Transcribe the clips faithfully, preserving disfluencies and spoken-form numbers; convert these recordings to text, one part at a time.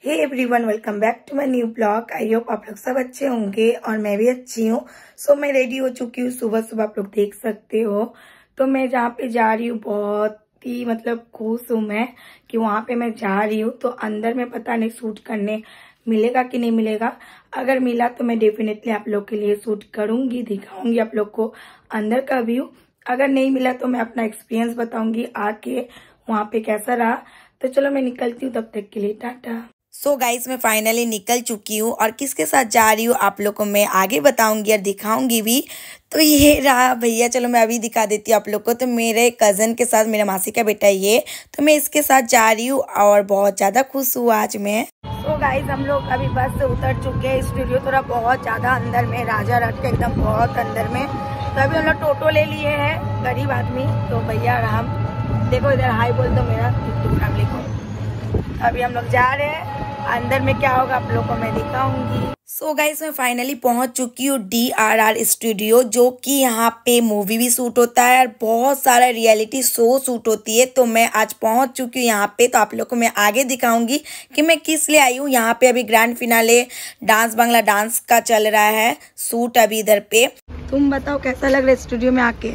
Hey everyone, welcome back to my new blog. I hope आप लोग सब अच्छे होंगे और मैं भी अच्छी हूँ। सो so, मैं रेडी हो चुकी हूँ। सुबह सुबह आप लोग देख सकते हो। तो मैं जहाँ पे जा रही हूँ बहुत ही मतलब खुश हूँ मैं कि वहाँ पे मैं जा रही हूँ। तो अंदर में पता नहीं शूट करने मिलेगा कि नहीं मिलेगा। अगर मिला तो मैं डेफिनेटली आप लोग के लिए शूट करूंगी, दिखाऊंगी आप लोग को अंदर का व्यू। अगर नहीं मिला तो मैं अपना एक्सपीरियंस बताऊंगी आके वहाँ पे कैसा रहा। तो चलो मैं निकलती हूँ, तब तक के लिए टाटा। सो so गाइस, मैं फाइनली निकल चुकी हूँ और किसके साथ जा रही हूँ आप लोग को मैं आगे बताऊंगी और दिखाऊंगी भी। तो ये रहा भैया, चलो मैं अभी दिखा देती हूँ आप लोग को। तो मेरे कज़न के साथ, मेरा मासी का बेटा ये, तो मैं इसके साथ जा रही हूँ और बहुत ज़्यादा खुश हूँ आज मैं। तो गाइज हम लोग अभी बस से उतर चुके हैं। स्टूडियो थोड़ा बहुत ज़्यादा अंदर में, राजा रथ के एकदम बहुत अंदर में। तो अभी हम लोग टोटो ले लिए हैं, गरीब आदमी। तो भैया हम देखो इधर हाई बोल दो मेरा यूट्यूब फैमिली को। अभी हम लोग जा रहे हैं, अंदर में क्या होगा आप लोग को मैं दिखाऊंगी। सो so गाइस, मैं फाइनली पहुंच चुकी हूँ डी आर आर स्टूडियो, जो कि यहाँ पे मूवी भी शूट होता है और बहुत सारा रियलिटी शो शूट होती है। तो मैं आज पहुंच चुकी हूँ यहाँ पे। तो आप लोग को मैं आगे दिखाऊंगी कि मैं किस लिए आई हूँ। यहाँ पे अभी grand finale dance Bangla dance का चल रहा है शूट अभी इधर पे। तुम बताओ कैसा लग रहा है स्टूडियो में आके?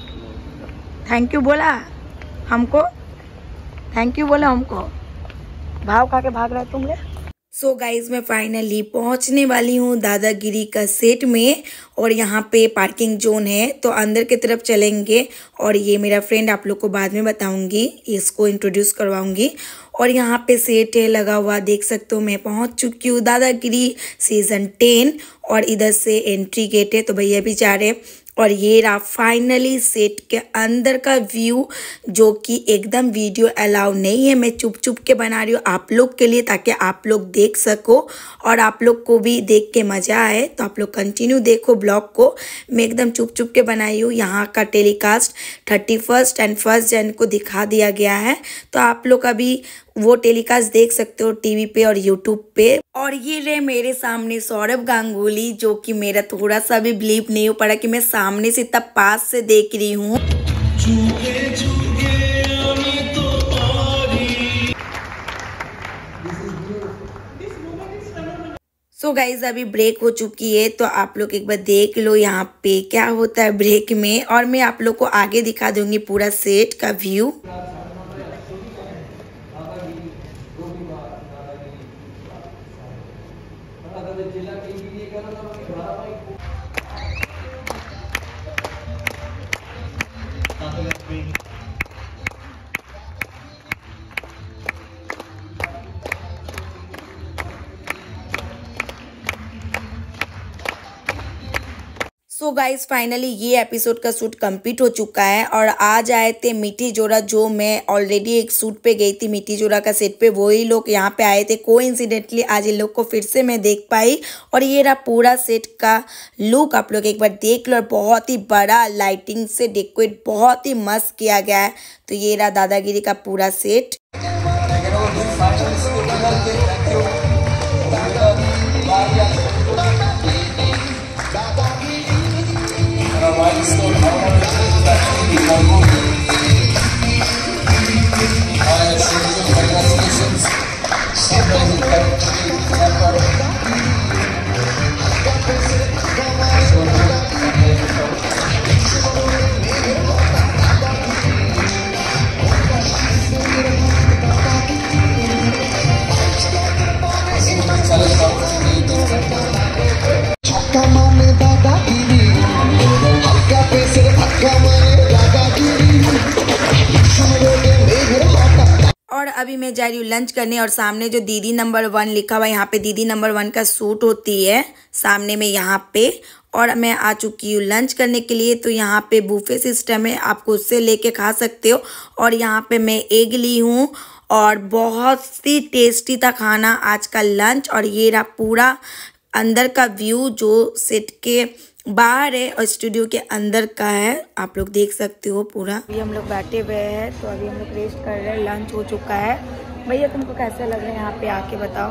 थैंक यू बोला हमको, थैंक यू बोला हमको। भाव खा के भाग रहे तुम लोग। सो गाइज, मैं फाइनली पहुंचने वाली हूँ दादागिरी का सेट में और यहाँ पे पार्किंग जोन है। तो अंदर की तरफ चलेंगे और ये मेरा फ्रेंड, आप लोग को बाद में बताऊंगी, इसको इंट्रोड्यूस करवाऊंगी। और यहाँ पे सेट है लगा हुआ, देख सकते हो। मैं पहुंच चुकी हूँ दादागिरी सीजन टेन और इधर से एंट्री गेट है। तो भैया भी जा रहे हैं और ये रहा फाइनली सेट के अंदर का व्यू, जो कि एकदम वीडियो अलाउ नहीं है। मैं चुप चुप के बना रही हूँ आप लोग के लिए, ताकि आप लोग देख सको और आप लोग को भी देख के मज़ा आए। तो आप लोग कंटिन्यू देखो ब्लॉग को। मैं एकदम चुप चुप के बनाई हूँ। यहाँ का telecast thirty first and first Jan को दिखा दिया गया है। तो आप लोग अभी वो टेलीकास्ट देख सकते हो टीवी पे और यूट्यूब पे। और ये रहे मेरे सामने सौरभ गांगुली, जो कि मेरा थोड़ा सा भी बिलीव नहीं हो पड़ा कि मैं सामने से इतना पास से देख रही हूँ। सो गाइज, अभी ब्रेक हो चुकी है। तो आप लोग एक बार देख लो यहाँ पे क्या होता है ब्रेक में, और मैं आप लोग को आगे दिखा दूंगी पूरा सेट का व्यू। सो गाइज, फाइनली ये एपिसोड का शूट कंप्लीट हो चुका है और आज आए थे मिट्टी जोड़ा, जो मैं ऑलरेडी एक शूट पे गई थी मिट्टी जोड़ा का सेट पे। वही लोग यहाँ पे आए थे। कोइंसिडेंटली आज इन लोग को फिर से मैं देख पाई। और ये रहा पूरा सेट का लुक, आप लोग एक बार देख लो। और बहुत ही बड़ा लाइटिंग से डेकोरेट बहुत ही मस्त किया गया है। तो ये रहा दादागिरी का पूरा सेट। और अभी मैं जा रही हूँ लंच करने और सामने जो दीदी नंबर वन लिखा हुआ है, यहाँ पे दीदी नंबर वन का शूट होती है सामने में यहाँ पे। और मैं आ चुकी हूँ लंच करने के लिए। तो यहाँ पे बुफे सिस्टम है, आप खुद से लेके खा सकते हो। और यहाँ पे मैं एग ली हूँ और बहुत ही टेस्टी था खाना आज का लंच। और ये रहा पूरा अंदर का व्यू, जो सेट के बाहर है और स्टूडियो के अंदर का है, आप लोग देख सकते हो पूरा। अभी हम लोग बैठे हुए हैं, तो अभी हम लोग रेस्ट कर रहे हैं। लंच हो चुका है। भैया तुमको कैसा लग रहा है यहाँ पे आके बताओ,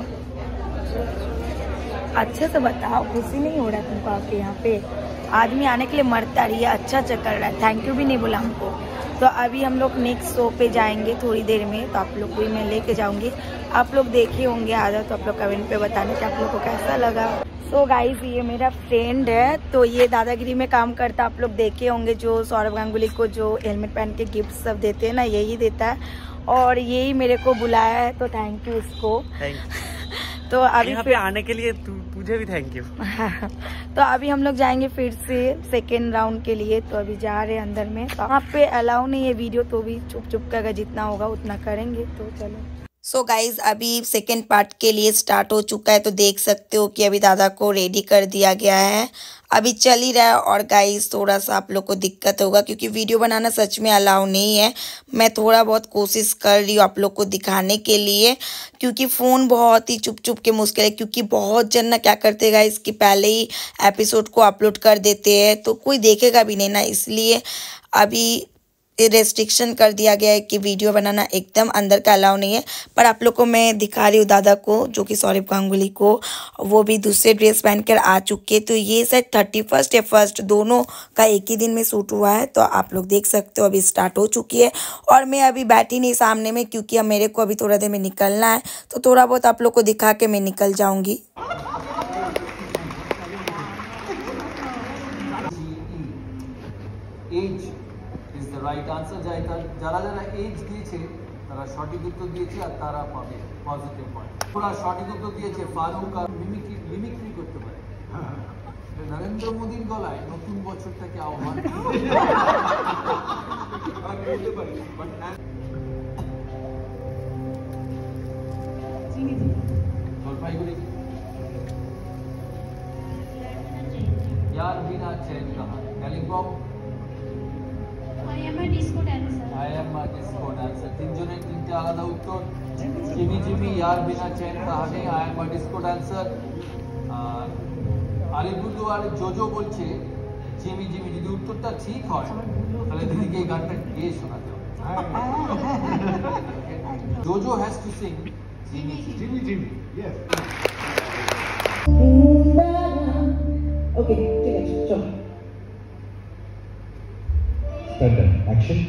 अच्छे से बताओ। खुशी नहीं हो रहा है तुमको आके यहाँ पे? आदमी आने के लिए मरता रही है, अच्छा अच्छा कर रहा है, थैंक यू भी नहीं बोला हमको। तो अभी हम लोग नेक्स्ट शो पे जाएंगे थोड़ी देर में, तो आप लोग को भी मैं लेके जाऊंगी। आप लोग देखे होंगे आधा, तो आप लोग कमेंट पे बताने कि आप लोग को कैसा लगा। सो so गाइज, ये मेरा फ्रेंड है, तो ये दादागिरी में काम करता। आप लोग देखे होंगे जो सौरभ गांगुली को जो हेलमेट पहन के गिफ्ट सब देते हैं ना, यही देता है और यही मेरे को बुलाया है, तो थैंक यू इसको। तो अभी यहाँ पे आने के लिए तु, तुझे भी थैंक यू। तो अभी हम लोग जाएंगे फिर से सेकेंड राउंड के लिए, तो अभी जा रहे हैं अंदर में। तो वहाँ पे अलाउ नहीं है वीडियो, तो भी चुप चुप कर जितना होगा उतना करेंगे। तो चलो। सो so गाइज, अभी सेकेंड पार्ट के लिए स्टार्ट हो चुका है, तो देख सकते हो कि अभी दादा को रेडी कर दिया गया है, अभी चल ही रहा है। और गाइज, थोड़ा सा आप लोग को दिक्कत होगा क्योंकि वीडियो बनाना सच में अलाउ नहीं है। मैं थोड़ा बहुत कोशिश कर रही हूँ आप लोग को दिखाने के लिए, क्योंकि फ़ोन बहुत ही चुप चुप के मुश्किल है, क्योंकि बहुत जन ना क्या करते गाइज कि पहले ही एपिसोड को अपलोड कर देते हैं, तो कोई देखेगा भी नहीं ना, इसलिए अभी रेस्ट्रिक्शन कर दिया गया है कि वीडियो बनाना एकदम अंदर का अलाउ नहीं है। पर आप लोग को मैं दिखा रही हूँ दादा को, जो कि सौरभ गांगुली को, वो भी दूसरे ड्रेस पहनकर आ चुके। तो ये शायद थर्टी फर्स्ट या फर्स्ट दोनों का एक ही दिन में शूट हुआ है। तो आप लोग देख सकते हो अभी स्टार्ट हो चुकी है, और मैं अभी बैठी नहीं सामने में, क्योंकि अब मेरे को अभी थोड़ा देर में निकलना है। तो थोड़ा बहुत आप लोग को दिखा के मैं निकल जाऊँगी। রাইট আনসার যারা যারা এজ দিয়েছে তারা সঠিক উত্তর দিয়েছে আর তারা পাবে পজিটিভ পয়েন্ট। পুরো সঠিক উত্তর দিয়েছে ফারুক আর মিমিক্রি মিমিক্রি করতে পারে। নরেন্দ্র মোদীর গলায় নতুন বছরটাকে আহ্বান করতে পারি। জলপাইগুড়ি यार बिना चैन कहा। Kalimpong I am a disco dancer. I am a disco dancer. তিনজনের তিনটে আলাদা উত্তর। জিমি জিমি यार बिना चैन कहा ने I am a disco dancer। আর আলিপুরদুয়ার জোজো বলছে জিমি জিমি, যদি উত্তরটা ঠিক হয় তাহলে দিদিকে এই গানটা গেয়ে শোনাতে হবে। Jojo has to sing Jimmy Jimmy Jimmy. Yes. Okay, ঠিক আছে, চলো। Action.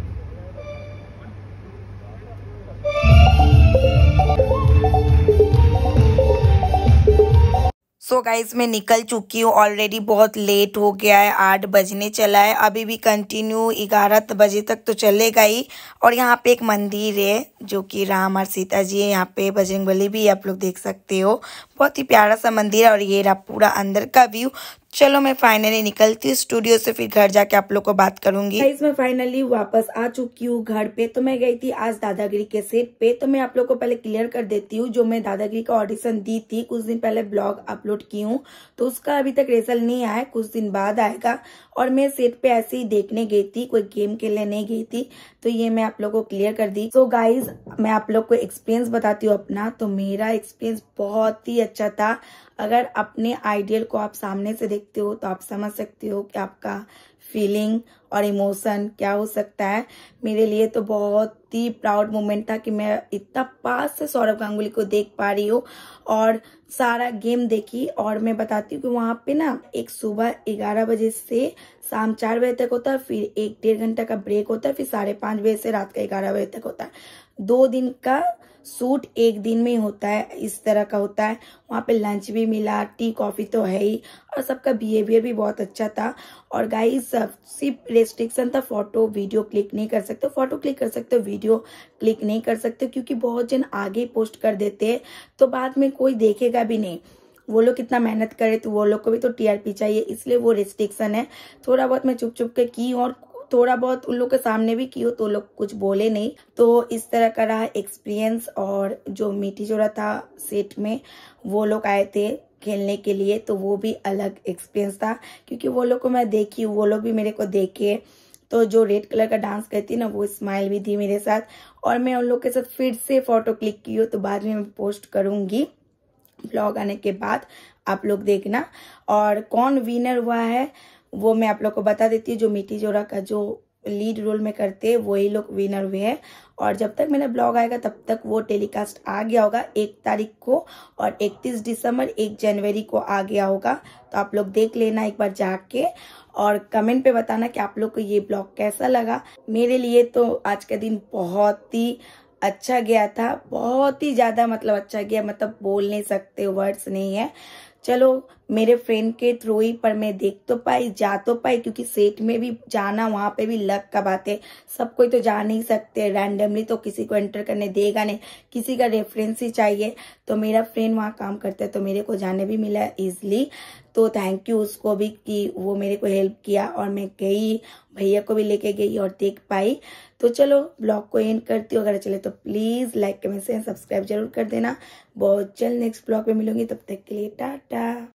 सो गाइज, मैं निकल चुकी हूँ ऑलरेडी, बहुत लेट हो गया है, आठ बजने चला है। अभी भी कंटिन्यू ग्यारह बजे तक तो चलेगा ही। और यहाँ पे एक मंदिर है जो कि राम और सीता जी है, यहाँ पे बजरंगबली भी आप लोग देख सकते हो। बहुत ही प्यारा सा मंदिर है, और ये रहा पूरा अंदर का व्यू। चलो मैं फाइनली निकलती हूँ स्टूडियो से, फिर घर जाके आप लोग को बात करूंगी। गाइस, मैं फाइनली वापस आ चुकी हूँ घर पे। तो मैं गई थी आज दादागिरी के सेट पे। तो मैं आप लोग को पहले क्लियर कर देती हूँ, जो मैं दादागिरी का ऑडिशन दी थी कुछ दिन पहले, ब्लॉग अपलोड की हूँ, तो उसका अभी तक रिजल्ट नहीं आया, कुछ दिन बाद आएगा। और मैं सेट पे ऐसे ही देखने गई थी, कोई गेम के लिए नहीं गई थी। तो ये मैं आप लोग को क्लियर कर दी। तो गाइज, मैं आप लोग को एक्सपीरियंस बताती हूँ अपना। तो मेरा एक्सपीरियंस बहुत ही अच्छा था। अगर अपने आइडियल को आप सामने से देखते हो तो आप समझ सकते हो कि आपका फीलिंग और इमोशन क्या हो सकता है। मेरे लिए तो बहुत ही प्राउड मोमेंट था कि मैं इतना पास से सौरभ गांगुली को देख पा रही हूँ और सारा गेम देखी। और मैं बताती हूँ कि वहाँ पे ना एक सुबह ग्यारह बजे से शाम चार बजे तक होता है, फिर एक डेढ़ घंटा का ब्रेक होता है, फिर साढ़े पाँच बजे से रात का ग्यारह बजे तक होता है। दो दिन का शूट एक दिन में होता है, इस तरह का होता है। वहाँ पे लंच भी मिला, टी कॉफी तो है ही, और सबका बिहेवियर भी बहुत अच्छा था। और गाइस, सिर्फ रेस्ट्रिक्शन था, फोटो वीडियो क्लिक नहीं कर सकते। फोटो क्लिक कर सकते हो, वीडियो क्लिक नहीं कर सकते, क्योंकि बहुत जन आगे पोस्ट कर देते हैं तो बाद में कोई देखेगा भी नहीं। वो लोग कितना मेहनत करे, तो वो लोग को भी तो टीआरपी चाहिए, इसलिए वो रेस्ट्रिक्शन है। थोड़ा बहुत मैं चुप चुप के की, और थोड़ा बहुत उन लोग के सामने भी की हो तो लोग कुछ बोले नहीं। तो इस तरह का रहा एक्सपीरियंस। और जो मीठी जोड़ा था सेट में, वो लोग आए थे खेलने के लिए, तो वो भी अलग एक्सपीरियंस था, क्योंकि वो लोग को मैं देखी, वो लोग भी मेरे को देखे। तो जो रेड कलर का डांस करती ना, वो स्माइल भी दी मेरे साथ। और मैं उन लोग के साथ फिर से फोटो क्लिक की हूँ, तो बाद में मैं पोस्ट करूंगी ब्लॉग आने के बाद, आप लोग देखना। और कौन विनर हुआ है वो मैं आप लोग को बता देती हूँ। जो मीठी जोड़ा का जो लीड रोल में करते हैं वही लोग विनर हुए हैं। और जब तक मेरा ब्लॉग आएगा तब तक वो टेलीकास्ट आ गया होगा एक तारीख को, और इकतीस दिसंबर एक जनवरी को आ गया होगा। तो आप लोग देख लेना एक बार जाके, और कमेंट पे बताना कि आप लोग को ये ब्लॉग कैसा लगा। मेरे लिए तो आज का दिन बहुत ही अच्छा गया था, बहुत ही ज्यादा मतलब अच्छा गया, मतलब बोल नहीं सकते, वर्ड्स नहीं है। चलो मेरे फ्रेंड के थ्रू ही पर मैं देख तो पाई, जा तो पाई, क्योंकि सेट में भी जाना वहां पे भी लक का बात है। सब कोई तो जा नहीं सकते रैंडमली, तो किसी को एंटर करने देगा नहीं, किसी का रेफरेंस ही चाहिए। तो मेरा फ्रेंड वहां काम करता है तो मेरे को जाने भी मिला इजिली। तो थैंक यू उसको भी कि वो मेरे को हेल्प किया, और मैं गई, भैया को भी लेके गई और देख पाई। तो चलो ब्लॉग को एंड करती हूँ। अगर चले तो please like comment share subscribe जरूर कर देना। बहुत जल्द नेक्स्ट ब्लॉग में मिलूंगी, तब तक के लिए टाटा।